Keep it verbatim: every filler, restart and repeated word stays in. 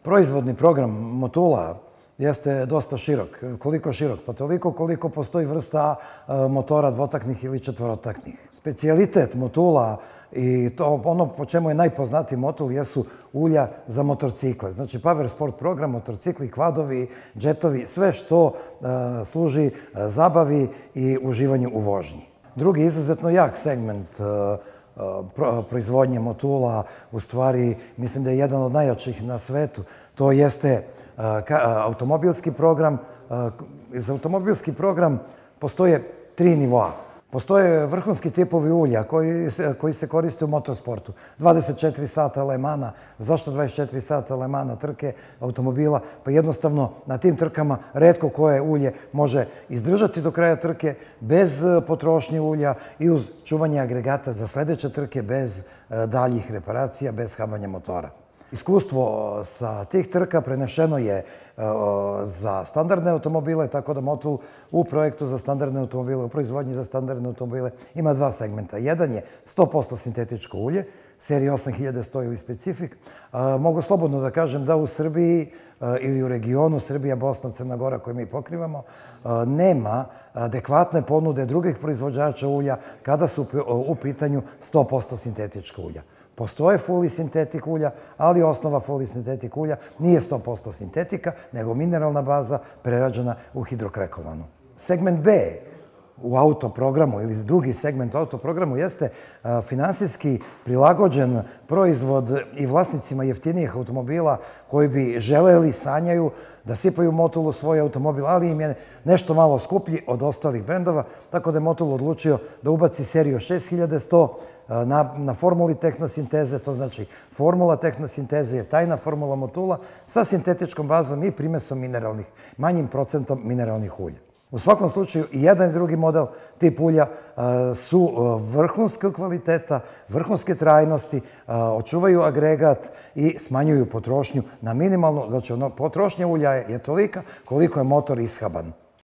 Proizvodni program Motula jeste dosta širok. Koliko širok? Pa toliko koliko postoji vrsta motora dvotaknih ili četvorotaknih. Specijalitet Motula i to ono po čemu je najpoznatiji Motul jesu ulja za motorcikle. Znači Power Sport program, motorcikli, kvadovi, džetovi, sve što služi zabavi i uživanju u vožnji. Drugi izuzetno jak segment proizvodnje Motula, u stvari mislim da je jedan od najjačih na svetu, to jeste automobilski program. Za automobilski program postoje tri nivoa. Postoje vrhunski tipovi ulja koji se koriste u motosportu. dvadeset četiri sata Le Mana. Zašto dvadeset četiri sata Le Mana trke automobila? Pa jednostavno na tim trkama retko koje ulje može izdržati do kraja trke bez potrošnje ulja i uz čuvanje agregata za sledeće trke bez daljih reparacija, bez habanja motora. Iskustvo sa tih trka prenešeno je za standardne automobile, tako da Motul u projektu za standardne automobile, u proizvodnji za standardne automobile ima dva segmenta. Jedan je sto posto sintetičko ulje, serija osam hiljada sto ili Specific. Mogu slobodno da kažem da u Srbiji ili u regionu Srbija, Bosna, Crna Gora koje mi pokrivamo, nema adekvatne ponude drugih proizvođača ulja kada su u pitanju sto posto sintetička ulja. Postoje fully sintetik ulja, ali osnova fully sintetik ulja nije sto posto sintetika, nego mineralna baza prerađena u hidrokrekovanu. Segment B u autoprogramu ili drugi segment u autoprogramu jeste finansijski prilagođen proizvod i vlasnicima jeftinijih automobila koji bi želeli, sanjaju da sipaju Motul u svoj automobil, ali im je nešto malo skuplji od ostalih brendova, tako da je Motul odlučio da ubaci seriju šest hiljada sto na formuli tehnosinteze, to znači formula tehnosinteze je tajna formula Motula sa sintetičkom bazom i primesom mineralnih, manjim procentom mineralnih ulja. U svakom slučaju, i jedan i drugi model tip ulja su vrhunskog kvaliteta, vrhunske trajnosti, očuvaju agregat i smanjuju potrošnju na minimalno. Znači, potrošnja ulja je tolika koliko je motor ishaban.